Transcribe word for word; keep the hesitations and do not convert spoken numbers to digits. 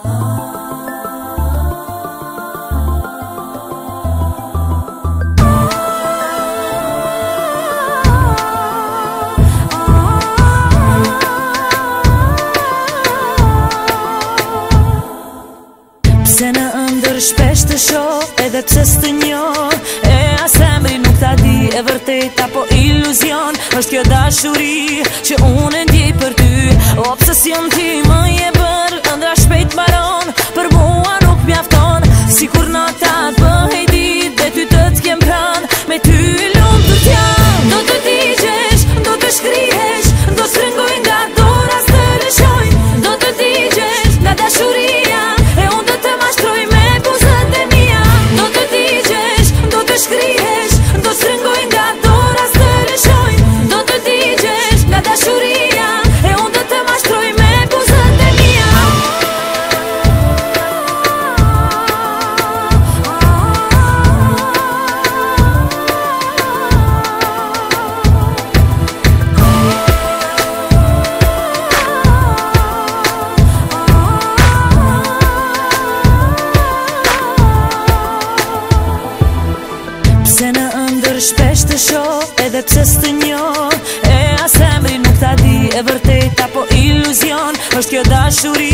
Se në ndër shpesh të shoh, edhe pse s'të njoh, e as emri nuk ta di, e vërtet apo iluzion. Është kjo dashuri që unë ndjej për ty, obsesion ti më je bër, ëndra shpejt mbaron, për mua nuk mjafton. Sikur nata të bëhej ditë dhe ty të t'kem pran, me ty lumtur t'jam. Do të digjesh, do të shkrihesh, do s'rëngoj nga dora s'të lëshoj. Do të digjesh nga dashuria, e unë do të mashtroj me buzët e mia. Do të digjesh, do të shkrihesh, do s'rëngoj nga dora s'të lëshoj. Do të digjesh nga dashuria, e unë do të mashtroj me buzët e mia. Se në ndër shpesh të shoh, edhe pse s'të njoh, e as emri nuk ta di, e vërtet apo iluzion. Është kjo dashuri